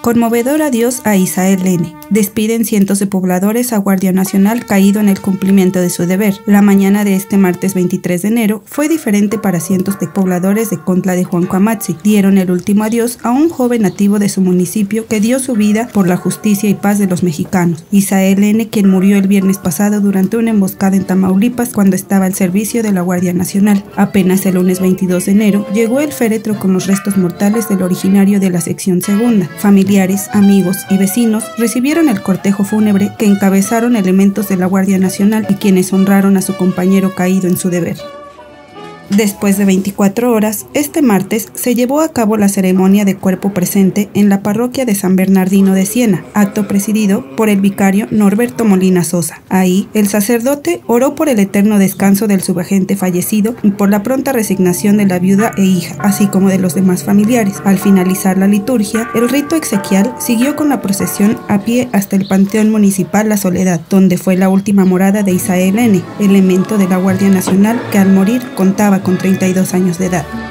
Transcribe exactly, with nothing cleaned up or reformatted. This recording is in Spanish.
Conmovedor adiós a Isael N. Despiden cientos de pobladores a Guardia Nacional caído en el cumplimiento de su deber. La mañana de este martes veintitrés de enero fue diferente para cientos de pobladores de Contla de Huancuamatzi. Dieron el último adiós a un joven nativo de su municipio que dio su vida por la justicia y paz de los mexicanos. Isael N., quien murió el viernes pasado durante una emboscada en Tamaulipas cuando estaba al servicio de la Guardia Nacional. Apenas el lunes veintidós de enero llegó el féretro con los restos mortales del originario de la sección segunda. Familiares, amigos y vecinos recibieron el cortejo fúnebre que encabezaron elementos de la Guardia Nacional y quienes honraron a su compañero caído en su deber. Después de veinticuatro horas, este martes se llevó a cabo la ceremonia de cuerpo presente en la parroquia de San Bernardino de Siena, acto presidido por el vicario Norberto Molina Sosa. Ahí, el sacerdote oró por el eterno descanso del subagente fallecido y por la pronta resignación de la viuda e hija, así como de los demás familiares. Al finalizar la liturgia, el rito exequial siguió con la procesión a pie hasta el Panteón Municipal La Soledad, donde fue la última morada de Isael N., elemento de la Guardia Nacional que al morir contaba con treinta y dos años de edad.